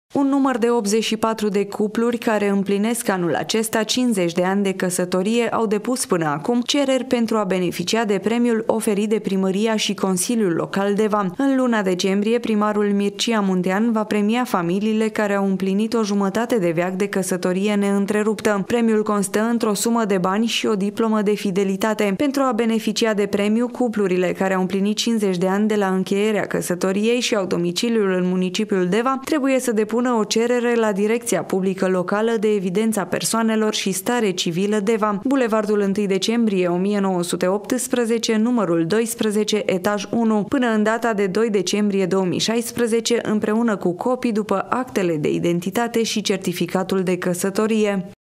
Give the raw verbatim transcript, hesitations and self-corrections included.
Un număr de optzeci și patru de cupluri care împlinesc anul acesta cincizeci de ani de căsătorie au depus până acum cereri pentru a beneficia de premiul oferit de Primăria și Consiliul Local Deva. În luna decembrie, primarul Mircea Muntean va premia familiile care au împlinit o jumătate de veac de căsătorie neîntreruptă. Premiul constă într-o sumă de bani și o diplomă de fidelitate. Pentru a beneficia de premiu, cuplurile care au împlinit cincizeci de ani de la încheierea căsătoriei și au domiciliul în municipiul Deva trebuie să depună o cerere la Direcția Publică Locală de Evidența Persoanelor și Stare Civilă Deva, Bulevardul întâi decembrie o mie nouă sute optsprezece, numărul doisprezece, etaj unu, până în data de doi decembrie două mii șaisprezece, împreună cu copii după actele de identitate și certificatul de căsătorie.